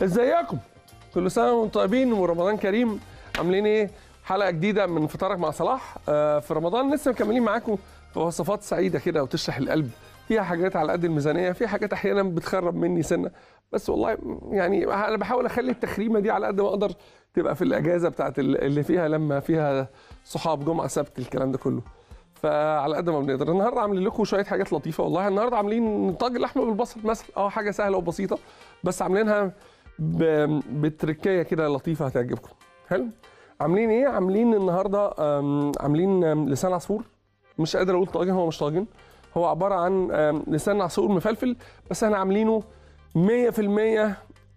ازيكم؟ كل سنه وانتم طيبين ورمضان كريم. عاملين ايه؟ حلقه جديده من فطارك مع صلاح. في رمضان لسه مكملين معاكم في وصفات سعيده كده وتشرح القلب. فيها حاجات على قد الميزانيه، فيها حاجات احيانا بتخرب مني سنه، بس والله يعني انا بحاول اخلي التخريمه دي على قد ما اقدر تبقى في الاجازه بتاعت اللي فيها، لما فيها صحاب جمعه سبت الكلام ده كله. فعلى قد ما بنقدر النهارده عاملين لكم شويه حاجات لطيفه. والله النهارده عاملين طاجن لحمه بالبصل مثلا، حاجه سهله وبسيطه، بس عاملينها بتركيه كده لطيفه هتعجبكم. حلو. عاملين ايه؟ عاملين النهارده عاملين لسان عصفور. مش قادر اقول طاجن، هو مش طاجن، هو عباره عن لسان عصفور مفلفل، بس احنا عاملينه 100%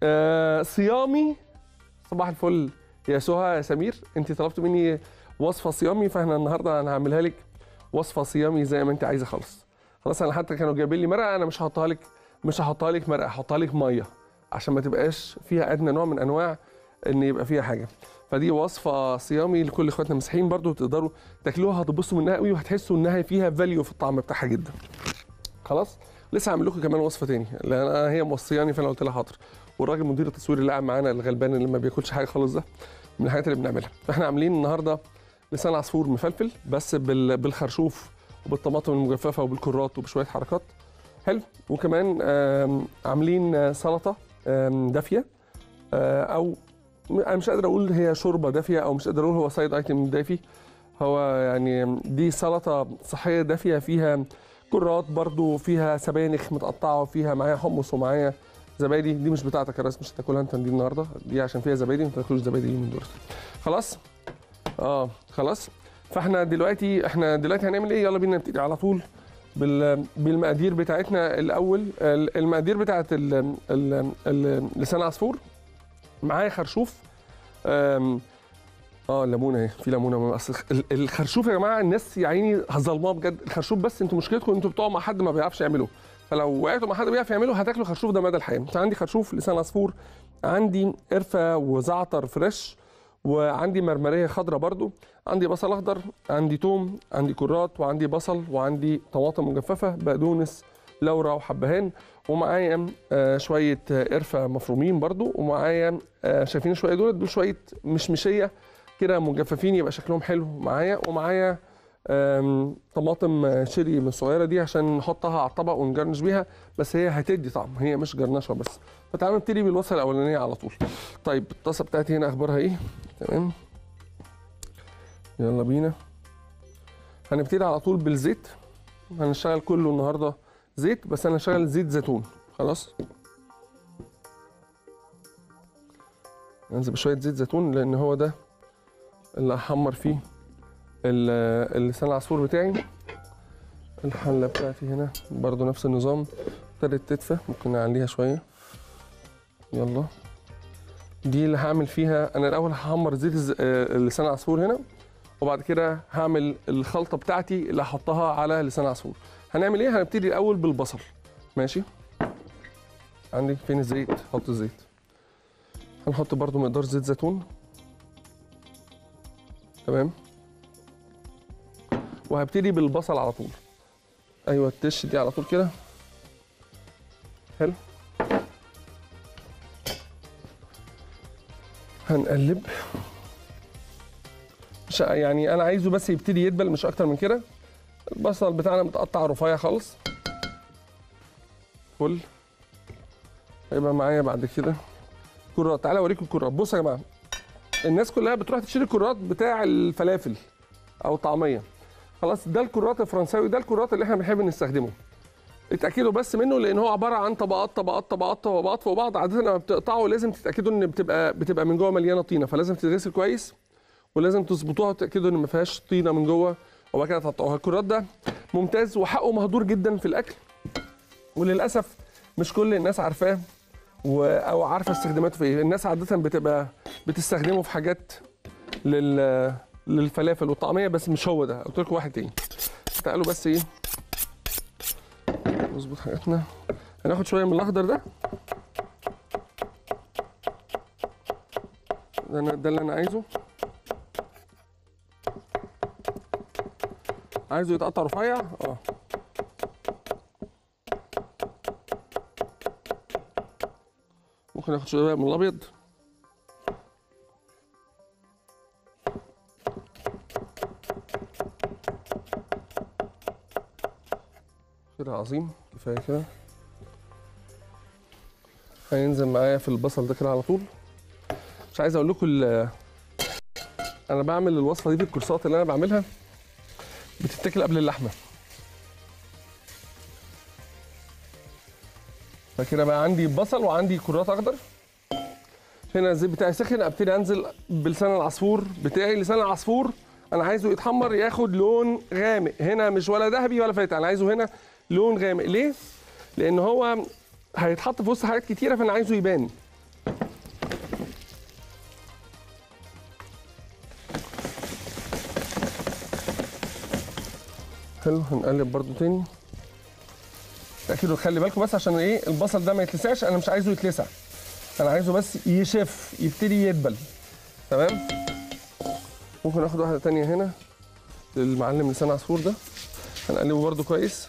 صيامي. صباح الفل يا سهى يا سمير، انت طلبت مني وصفه صيامي، فاحنا النهارده انا هعملها لك وصفه صيامي زي ما انت عايزه. خلاص انا حتى كانوا جايبين لي مرقه، انا مش هحطها لك مرقه، هحطها لك ميه عشان ما تبقاش فيها ادنى نوع من انواع ان يبقى فيها حاجه. فدي وصفه صيامي لكل اخواتنا المسيحيين، برضو تقدروا تاكلوها، هتبصوا منها قوي وهتحسوا انها فيها فاليو في الطعم بتاعها جدا. خلاص لسه هعمل لكم كمان وصفه تاني، لان هي موصياني فانا قلت لها حاضر. والراجل مدير التصوير اللي قاعد معانا الغلبان اللي ما بياكلش حاجه خالص ده من الحاجات اللي بنعملها. فاحنا عاملين النهارده لسان عصفور مفلفل بس بالخرشوف وبالطماطم المجففه وبالكرات وبشويه حركات. حلو. وكمان عاملين سلطه دافيه، او انا مش قادر اقول هي شوربه دافيه، او مش قادر اقول هو سايد ايتم دافي. هو يعني دي سلطه صحيه دافيه، فيها كرات برضو، فيها سبانخ متقطعه، وفيها معايا حمص ومعايا زبادي. دي مش بتاعتك يا ريس، مش هتاكلها انت دي النهارده، دي عشان فيها زبادي، ما تاكلوش زبادي من دول. خلاص؟ خلاص. فاحنا دلوقتي هنعمل ايه؟ يلا بينا نبتدي على طول بالمقادير بتاعتنا. الاول المقادير بتاعت لسان عصفور. معايا خرشوف، الليمونه اهي، في ليمونه. اصل الخرشوف يا جماعه الناس يا عيني ظلماه بجد. الخرشوف بس انتوا مشكلتكم انتوا بتقعوا مع حد ما بيعرفش يعمله، فلو وقعتوا مع حد بيعرف يعمله هتاكلوا الخرشوف ده مدى الحياه. عندي خرشوف لسان عصفور، عندي قرفه وزعتر فريش، وعندي مرمريه خضراء برضو، عندي بصل اخضر، عندي توم، عندي كرات، وعندي بصل، وعندي طماطم مجففه، بقدونس، لورا، وحبهان، ومعايا شويه قرفه مفرومين برضو، ومعايا شايفين شويه دول شويه مشمشيه كده مجففين يبقى شكلهم حلو معايا، ومعايا طماطم شيري من الصغيره دي عشان نحطها على الطبق ونجرنش بيها، بس هي هتدي طعم، هي مش جرنشه بس. فتعالوا نبتدي بالوصفه الاولانيه على طول. طيب الطاسه بتاعتي هنا اخبارها ايه؟ تمام، يلا بينا. هنبتدي على طول بالزيت. هنشتغل كله النهارده زيت، بس انا هشتغل زيت زيتون. خلاص، انزل بشويه زيت زيتون لان هو ده اللي هحمر فيه اللسان العصفور بتاعي. الحله بتاعتي هنا برضو نفس النظام، ابتدت تدفى، ممكن نعليها شويه. يلا، دي اللي هعمل فيها. انا الاول هحمر زيت لسان العصفور هنا، وبعد كده هعمل الخلطه بتاعتي اللي هحطها على لسان العصفور. هنعمل ايه؟ هنبتدي الاول بالبصل. ماشي، عندي فين الزيت؟ حط الزيت. هنحط برضو مقدار زيت زيتون. تمام، وهبتدي بالبصل على طول. ايوه، التش دي على طول كده. حلو. هنقلب، مش يعني انا عايزه بس يبتدي يدبل، مش اكتر من كده. البصل بتاعنا متقطع رفيع خالص. فل. هيبقى معايا بعد كده كرات. تعالى اوريكم الكرات. بصوا يا جماعه، الناس كلها بتروح تشتري الكرات بتاع الفلافل او طعميه. خلاص، ده الكرات الفرنساوي، ده الكرات اللي احنا بنحب نستخدمه. اتاكدوا بس منه، لان هو عباره عن طبقات طبقات طبقات طبقات فوق بعض. عاده لما بتقطعوا لازم تتاكدوا ان بتبقى من جوه مليانه طينه، فلازم تتغسل كويس، ولازم تظبطوها وتتاكدوا ان ما فيهاش طينه من جوه، وبعد كده تقطعوها. الكرات ده ممتاز وحقه مهدور جدا في الاكل، وللاسف مش كل الناس عارفاه او عارفه استخداماته في ايه. الناس عاده بتبقى بتستخدمه في حاجات للفلافل والطعميه، بس مش هو ده. قلت لكم واحد تاني. تعالوا بس ايه نظبط حاجاتنا. هناخد شويه من الاخضر ده اللي انا عايزه يتقطع رفيع. ممكن اخد شويه بقى من الابيض. كده عظيم، كفايه كده. هينزل معايا في البصل ده كده على طول. مش عايز اقول لكم انا بعمل الوصفه دي في الكورسات اللي انا بعملها، بتتاكل قبل اللحمه. فكده بقى عندي بصل وعندي كرات اخضر. هنا الزيت بتاعي سخن، ابتدي انزل بلسان العصفور بتاعي. لسان العصفور انا عايزه يتحمر، ياخد لون غامق. هنا مش ولا ذهبي ولا فاتح، انا عايزه هنا لون غامق. ليه؟ لان هو هيتحط في وسط حاجات كتيره، فانا عايزه يبان. حلو، هنقلب برضو تاني. تأكدوا، خلي بالكم بس عشان ايه البصل ده ما يتلسعش. انا مش عايزه يتلسع، انا عايزه بس يشف، يبتدي يدبل. تمام. ممكن اخد واحده تانيه هنا للمعلم لسان عصفور ده، هنقلبه برضو كويس.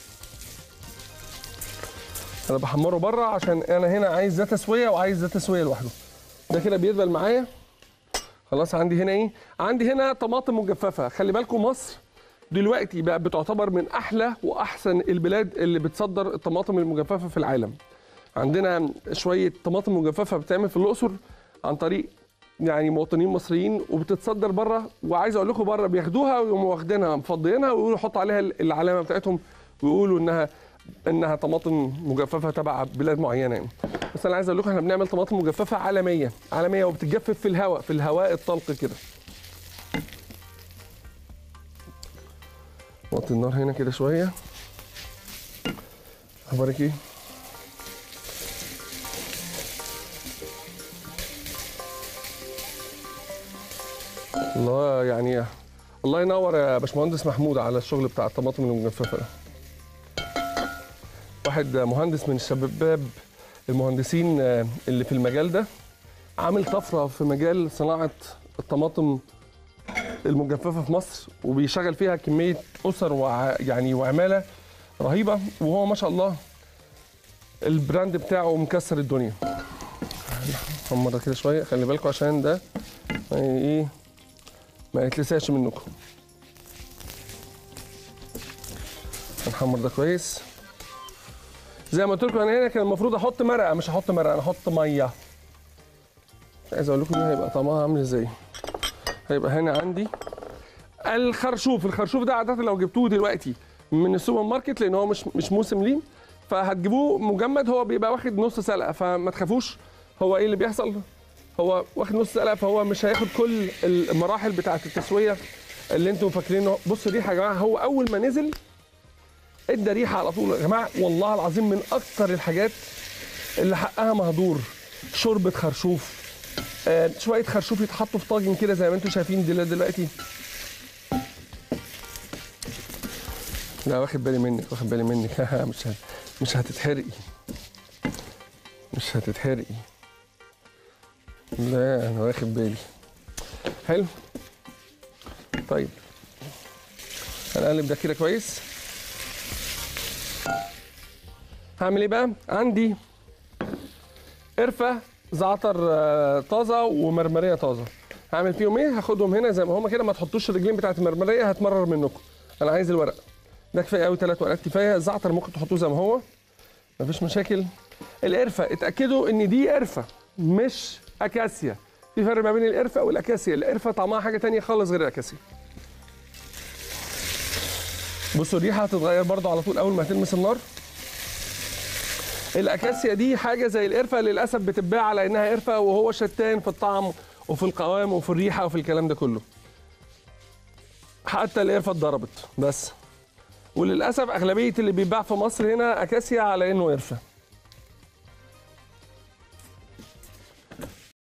انا بحمره بره عشان انا هنا عايز ده تسويه وعايز ده تسويه لوحده. ده كده بيدبل معايا خلاص. عندي هنا ايه؟ عندي هنا طماطم مجففه. خلي بالكم مصر دلوقتي بقى بتعتبر من احلى واحسن البلاد اللي بتصدر الطماطم المجففه في العالم. عندنا شويه طماطم مجففه بتتعمل في الاقصر عن طريق يعني مواطنين مصريين، وبتتصدر بره. وعايز اقول لكم بره بياخدوها ويقوموا واخدينها مفضيينها ويقولوا حطوا عليها العلامه بتاعتهم، ويقولوا انها طماطم مجففه تبع بلاد معينه يعني. بس انا عايز اقول لكم احنا بنعمل طماطم مجففه عالميه عالميه، وبتتجفف في الهواء الطلق كده. نوطي النار هنا كده شويه. اخبارك ايه؟ الله يعني، الله ينور يا باشمهندس محمود على الشغل بتاع الطماطم المجففه ده. واحد مهندس من الشباب المهندسين اللي في المجال ده، عامل طفره في مجال صناعه الطماطم المجففه في مصر، وبيشغل فيها كميه اسر وعماله رهيبه. وهو ما شاء الله البراند بتاعه مكسر الدنيا. نحمر كده شويه، خلي بالكم عشان ده ايه ما يتلسعش منكم. هنحمر ده كويس. زي ما قلت لكم انا هنا كان المفروض احط مرقه، مش هحط مرقه، انا هحط ميه. عايز اقول لكم دي هيبقى طعمها عامل ازاي. هيبقى هنا عندي الخرشوف. الخرشوف ده عاده لو جبتوه دلوقتي من السوبر ماركت، لان هو مش موسم ليه، فهتجيبوه مجمد. هو بيبقى واخد نص سلقه، فما تخافوش. هو ايه اللي بيحصل؟ هو واخد نص سلقه، فهو مش هياخد كل المراحل بتاعه التسويه اللي انتم فاكرينه. بصوا الريحه يا جماعه، هو اول ما نزل ادى ريحه على طول يا جماعه. والله العظيم من اكتر الحاجات اللي حقها مهدور شوربه خرشوف. شويه خرشوف يتحطوا في طاجن كده زي ما انتم شايفين دلوقتي. لا واخد بالي منك، واخد بالي منك. مش هتتحرقي، مش هتتحرقي. لا انا واخد بالي. حلو. طيب هنقلب ده كده كويس. هعمل ايه بقى؟ عندي قرفه زعتر طازه ومرمريه طازه. هعمل فيهم ايه؟ هاخدهم هنا زي ما هما كده. ما تحطوش الرجلين بتاعت المرمريه، هتمرر منكم. انا عايز الورق ده كفايه قوي، 3 ورقات كفايه. الزعتر ممكن تحطوه زي ما هو، مفيش مشاكل. القرفه اتاكدوا ان دي قرفه مش اكاسيا. في فرق ما بين القرفه والاكاسيا. القرفه طعمها حاجه ثانيه خالص غير الاكاسيا. بصوا الريحه هتتغير برضو على طول اول ما هتلمس النار. الاكاسيا دي حاجه زي القرفه، للاسف بتتباع على انها قرفه، وهو شتان في الطعم وفي القوام وفي الريحه وفي الكلام ده كله. حتى القرفه اتضربت بس. وللاسف اغلبيه اللي بيتباع في مصر هنا اكاسيا على انه قرفه.